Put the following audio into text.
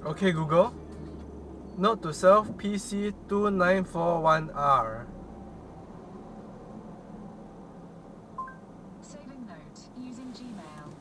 Okay, Google. Note to self PC2941R. Saving note using Gmail.